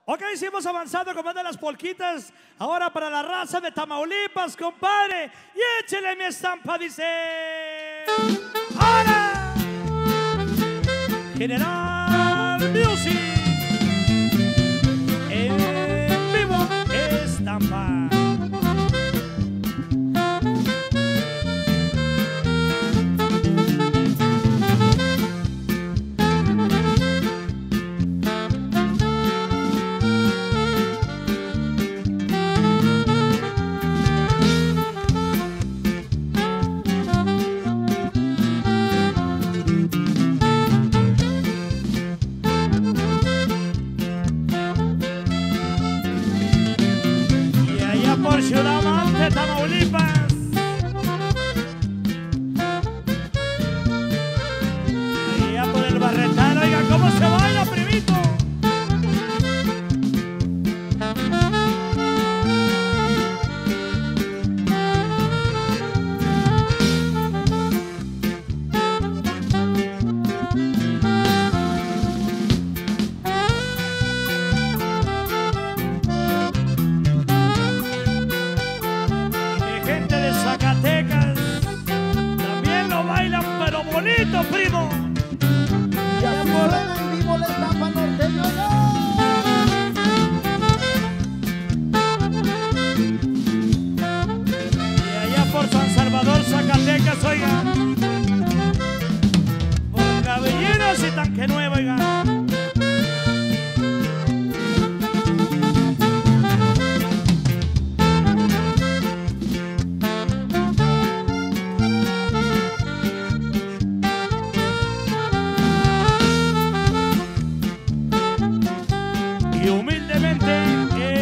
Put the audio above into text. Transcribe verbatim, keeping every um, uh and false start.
Ok, seguimos avanzando con más de las polquitas. Ahora para la raza de Tamaulipas, compadre. Y échele mi estampa, dice. ¡Ahora! General Music. En vivo, estampa. Por Ciudad Mante, Tamaulipas. Allá por el Barretal, oiga, ¿cómo se baila, primito? Zacatecas también lo bailan, pero bonito, primo. Y así suena en vivo la estampa norteña. Y allá por San Salvador, Zacatecas, oiga, por Cabelleras y Tanque Nuevo, oiga. Y humildemente